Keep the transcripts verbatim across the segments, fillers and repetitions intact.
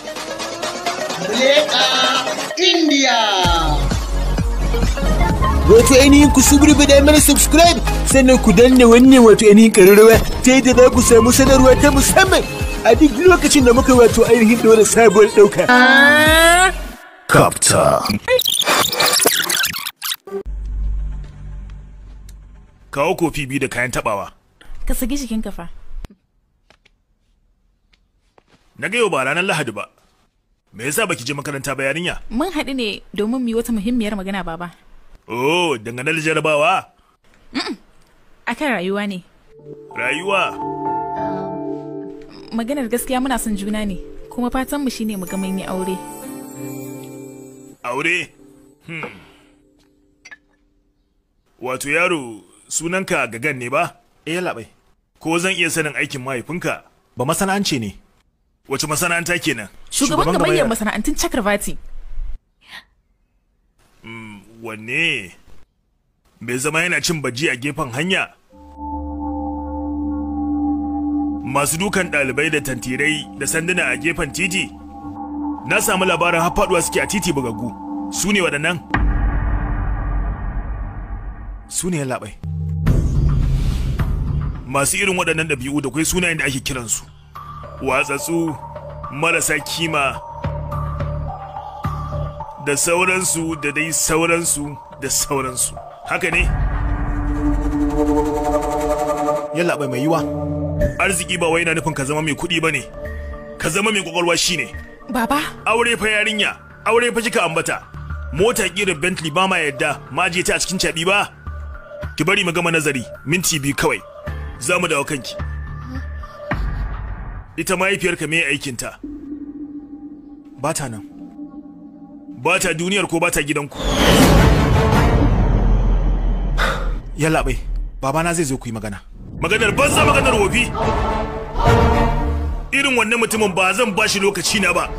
MULEKA INDIA. Wato ainihin ku subribi mana subscribe sannan ku danna wannan wato ainihin ƙararrawa ta yadda za ku samu sanarwa ta musamman a duk lokacin da muka wato ainihin da wani sabuwar ɗauka. Kapce. Kawo kofi biyu da kayan tabawa. Ka saki jikin kafa. Na ga yau ba ranar Lahadi ba. Me yasa baki je makaranta ba yarinya? Mun haɗu ne domin mu yi wata muhimmiyar magana baba. Oh, dangane da jarabawa? Mm. Akan rayuwa ne. Rayuwa? Maganar gaskiya muna son juna ne, kuma fatan mu shine mu ga mun yi aure. Aure? Hmm. Wato yaro, sunanka Gagan ne ba? Eh labai. Ko zan iya sanin aikin mahaifinka? Ba masana'ance ne. Wace masana'anta kenan? Shugaban gamayyar masana'antun Chakravarti. Mm, wanne? Bai zama yana cin baji a gefen hanya? Masu dukan ɗalibai da tantirai da sanduna a gefen titi? Na samu labarin har faɗuwa suke a titi bugaggu. Su ne waɗannan? Su ne labai. Masu irin waɗannan ɗabi'u da kwai sunayen da ake kiransu. Watsatsu, marasa kima, da sauransu da dai sauransu da sauransu. Haka ne? Yalla bai mai yiwa. Arziki ba wai yana nufin ka zama mai kuɗi ba ne. Ka zama mai kwakwalwa shi ne. Baba. Aure fa yarinya, aure fa kika ambata. Mota ƙirar Bentley ba ma yadda ma je ta a cikin caɓi ba. Ki bari mu gama nazari, minti biyu kawai. Za mu dawo kanki. Ita mahaifiyarka me aikinta? Ba ta nan. Ba ta duniyar ko ba ta gidanku? Yalla bai, babana zai zo ku yi magana. Maganar banza maganar wofi. Irin wannan mutumin ba zan ba shi lokaci na ba.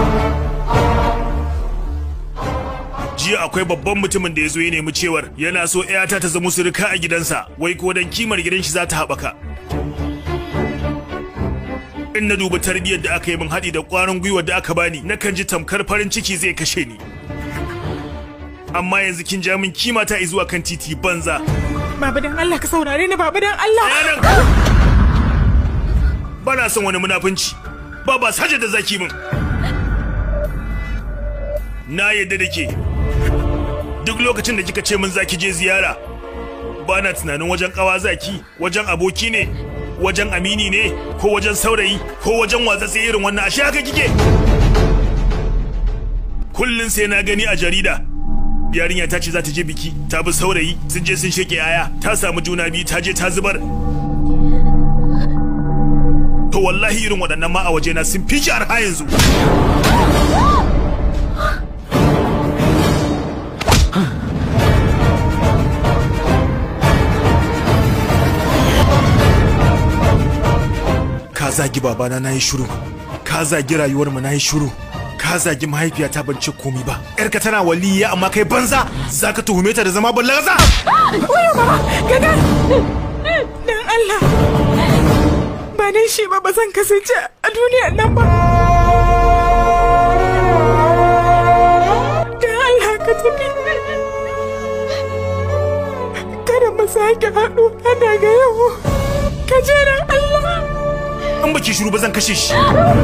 Jiya akwai babban mutumin da ya zo ya nemi cewar yana so ƴata ta zama surika a gidansa, wai ko dan kimar gidan shi za ta haɓaka. In na duba tarbiyyar da aka yi min haɗi da ƙwarin gwiwa da aka bani, nakan ji tamkar farin ciki zai kashe ni. Amma yanzu kin ja min kima ta zuwa kan titi banza. Baba dan Allah ka saurare ni, baba dan Allah. Bana son wani munafunci. Baba saje da zaki min. Na yadda da ke. Duk lokacin da kika ce min zaki je ziyara, bana tunanin wajen kawa zaki, wajen aboki ne, wajen amini ne, ko wajen saurayi, ko wajen watsatsi irin wannan. Ashe haka kike? Kullun sai na gani a jarida. Yarinya ta ce za ta je biki, ta bi saurayi, sun je sun sheke yaya, ta samu juna biyu, ta je ta zubar. To wallahi irin waɗannan ma a wajena sun fi ki arha yanzu. Ka zagi babana na yi shiru, ka zagi rayuwarmu na yi shiru, ka zagi mahaifiyata ban ce komi ba. Yarka tana waliya amma kai banza, za ka tuhume ta da zama ballaza. Wayo baba, gaga. Dan Allah. Ba dan shi ba ba zan kasance a duniyar nan ba. Dan Allah ka tafi. Kada mu sake haɗu ana ga yau. Ka je dan Allah. In baki shiru ba zan kashe shi.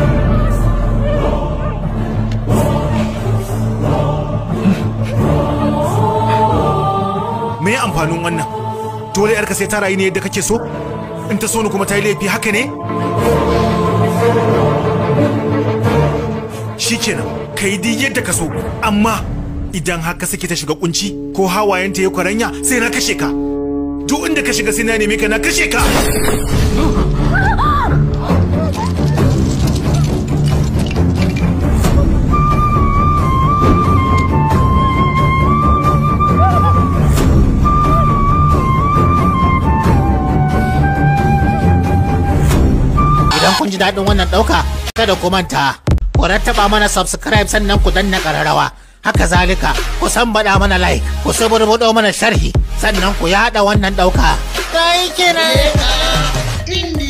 Me amfanin wannan? Dole yarka sai ta rayu ne yadda kake so? In ta so ni kuma ta yi laifi haka ne? Shikenan, ka yi duk yadda ka so, amma idan haka sake ta shiga kunci ko hawayenta ya kwaranya sai na kashe ka. Duk inda ka shiga sai na neme ka na kashe ka. Idan kun ji daɗin wannan ɗauka, kada ku manta, ku rattaba mana subscribe sannan ku danna ƙararrawa. Haka zalika, ku san baɗa mana like, ku suburbuɗo mana sharhi, sannan ku yaɗa wannan ɗauka. Kai kira!